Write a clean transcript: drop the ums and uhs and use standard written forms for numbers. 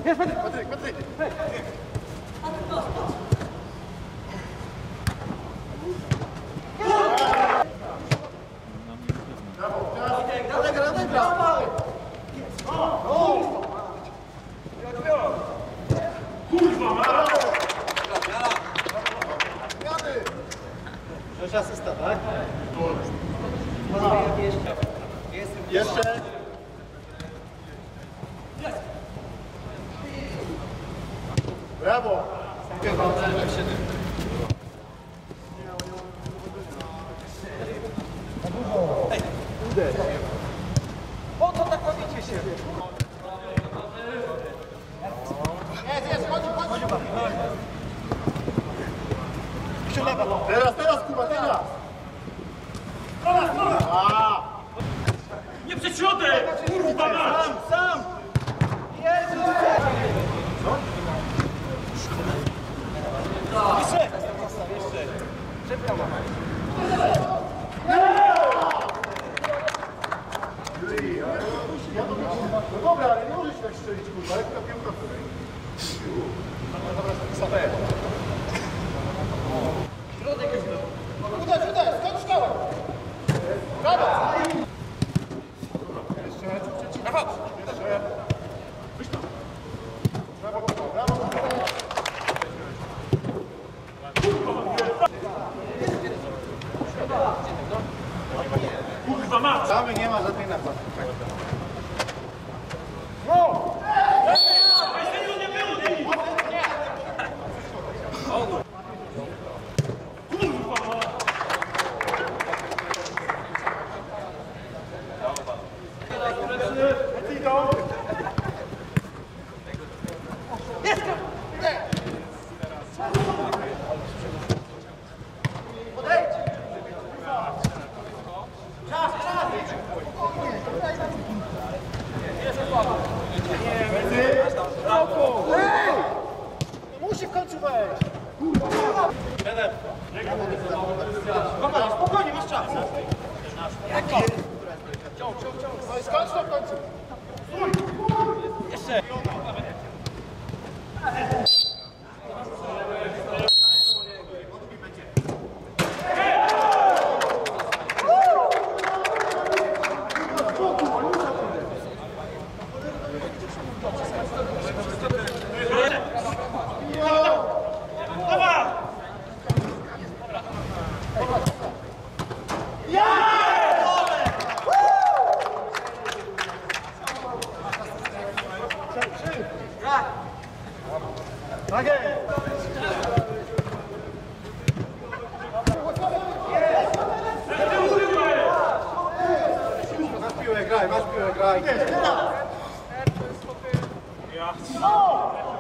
Jest Patryk! Jeszcze asysta, tak? Jeszcze. Brawo! Po co tak robicie się? Jest, chodź. Teraz, Kuba, teraz! Nie przed środek! Kurwa mać! Sam! Jezu! Jeszcze! Szybka mama. No dobra, ale nie możesz tak strzelić, kurwa, lekka piłka wtedy. Uderz, skocz dołem! Brawo! Kurwa mać! Samy nie ma żadnej napady. Musi w końcu wejść! Spokojnie, masz czas! Ciąg. No i skończ to w końcu! Jeszcze! Tak jest! Masz piłę, graj! Ja.